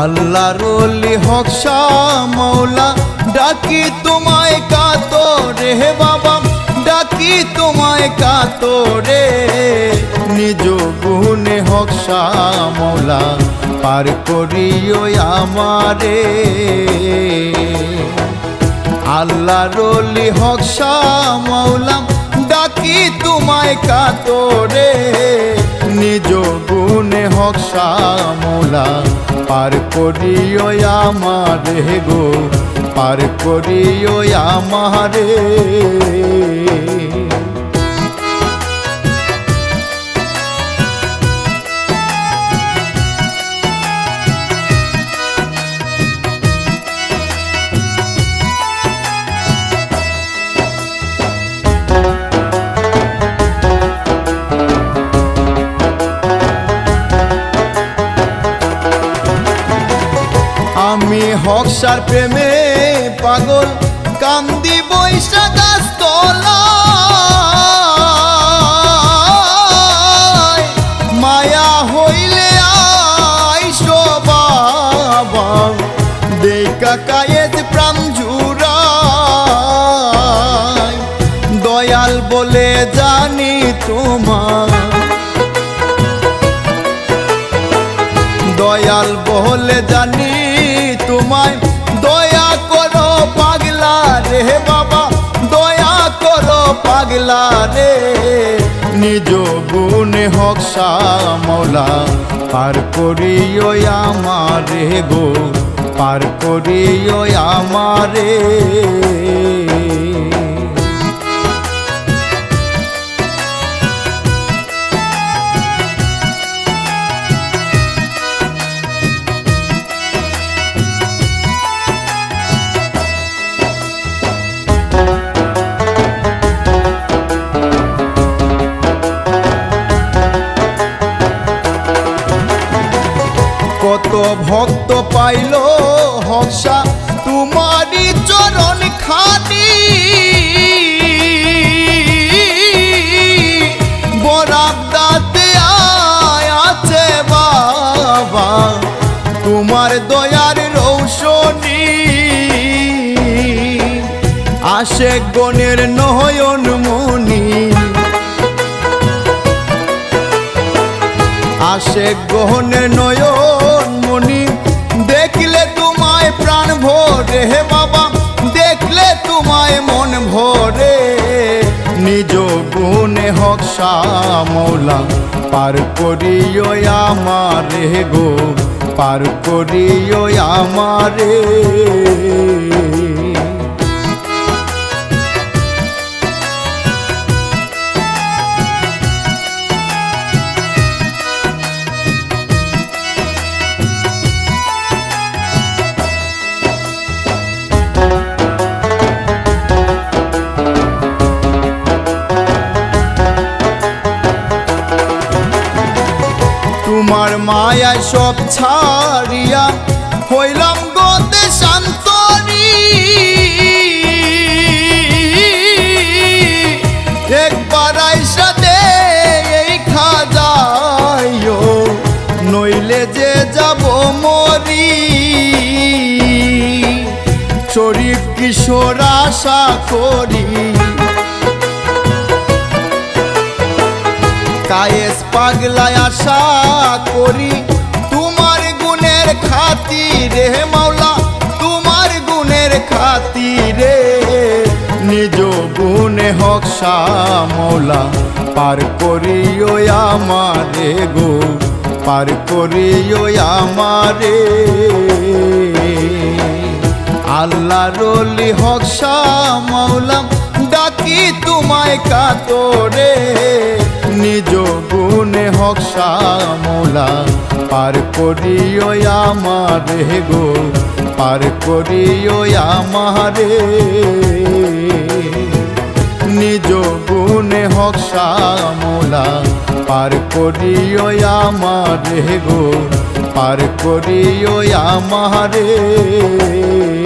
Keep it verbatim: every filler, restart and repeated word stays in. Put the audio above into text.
আল্লাহর ওলি হক শাহ মৌলা ডাকি তোমায় কাতরে হে বাবা ডাকি তোমায় কাতরে নিজ গুণে হক শাহ মৌলা পার করিও আমারে আল্লাহর ওলি হক শাহ মৌলা ডাকি তোমায় কাতরে নিজ গুণে হক শাহ মৌলা পার করিও আমারে গো পার করিও আমারে আমি হক শাহর প্রেমে পাগল কান্দি বৈশা গাছ তলায় মায়া হইলে আইসো বাবা দেখা কায়েত প্রাণ জুড়ায় দয়াল বলে জানি তোমার দয়াল বলে জানি তোমায় দয়া করো পাগলা রে বাবা দয়া করো পাগলা রে নিজ গুণে হক শাহ মৌলা পার করিও আমারে গো পার করিও আমারে কত ভক্ত পাইল হক শাহ তোমারি চরণ খানি বরাব দাতে আছে বাবা তোমার দয়ার রৌশনী আশেক গণের নয়ন মনি আশেক গহনের নয়ন মনি দেখলে তোমায় প্রাণ ভরে হে বাবা দেখলে তোমায় মন ভরে নিজ গুণে হক শাহ মৌলা পার করিও আমারে গো পার করিও আমারে তোমার মায়ায় সব ছাড়িয়া হইলাম গতে শান্তরি একবার আইসা দে এই খাজাইও নইলে যে যাব মরি শরীফ কিশোর আশা করি কায়েস পাগলায় আশা করি তোমার গুণের খাতিরে মাওলা তোমার গুণের খাতিরে নিজ গুণে হক শাহ মৌলা পার করিও আমারে গো পার করিও আমারে আল্লাহর ওলি হক শাহ মৌলা ডাকি তোমায় কাতরে নিজ গুণে হক শাহ মৌলা পার করিও আমারে গো পার করিও আমারে নিজ গুণে হক শাহ মৌলা পার করিও আমারে গো পার করিও আমারে।